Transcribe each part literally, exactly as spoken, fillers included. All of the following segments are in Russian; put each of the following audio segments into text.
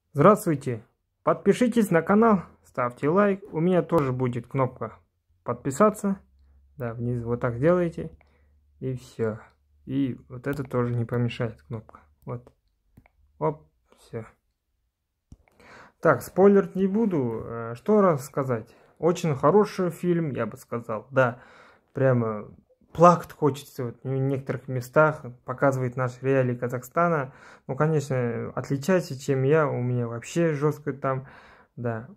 Здравствуйте! Подпишитесь на канал, ставьте лайк. У меня тоже будет кнопка подписаться. Да, внизу вот так делаете. И все. И вот это тоже не помешает кнопка. Вот. Оп, все. Так, спойлерить не буду. Что рассказать? Очень хороший фильм, я бы сказал. Да, прямо плакать хочется вот в некоторых местах. Показывает наши реалии Казахстана. Ну, конечно, отличается, чем я. У меня вообще жестко там. Да.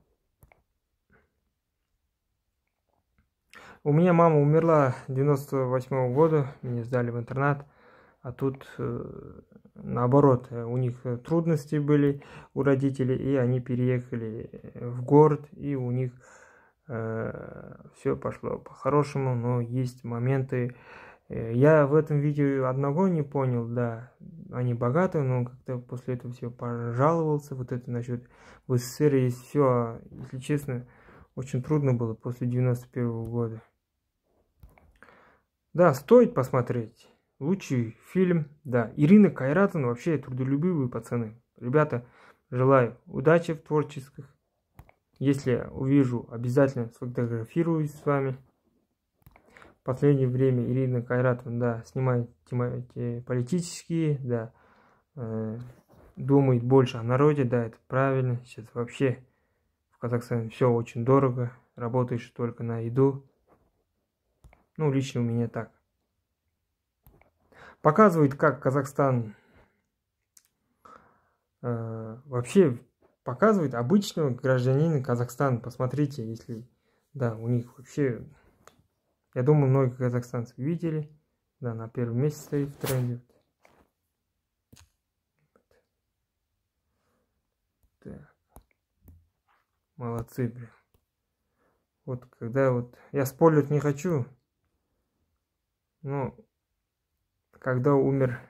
У меня мама умерла девяносто восьмого года. Меня сдали в интернат. А тут э, наоборот, у них трудности были у родителей, и они переехали в город, и у них э, все пошло по-хорошему, но есть моменты. Я в этом видео одного не понял, да, они богаты, но как-то после этого все пожаловался, вот это насчет в СССР есть все, если честно, очень трудно было после девяносто первого года. Да, стоит посмотреть. Лучший фильм, да. Ирина Кайратовна вообще трудолюбивые пацаны. Ребята, желаю удачи в творческих. Если увижу, обязательно сфотографируюсь с вами. В последнее время Ирина Кайратовна, да, снимает тематики политические, да. Э, думает больше о народе, да, это правильно. Сейчас вообще в Казахстане все очень дорого. Работаешь только на еду. Ну, лично у меня так. Показывает, как Казахстан э, вообще показывает обычного гражданина Казахстана. Посмотрите, если, да, у них вообще, я думаю, многие казахстанцы видели, да, на первом месте стоит в тренде. Так. Молодцы, блин. Вот, когда вот, я спойлерить не хочу, но когда умер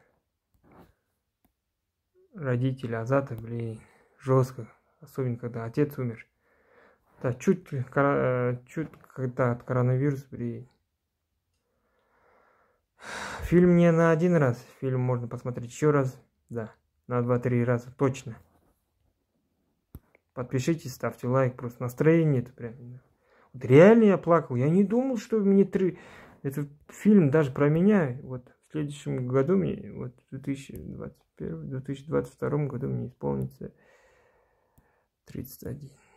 родитель Азата, блин, жестко. Особенно, когда отец умер. Да, чуть, чуть когда от коронавируса, блин. Фильм не на один раз. Фильм можно посмотреть еще раз. Да, на два-три раза точно. Подпишитесь, ставьте лайк. Просто настроение это прям. Вот реально я плакал. Я не думал, что мне три... Этот фильм даже про меня. Вот в следующем году мне, вот в две тысячи двадцать первом — две тысячи двадцать втором году мне исполнится тридцать один.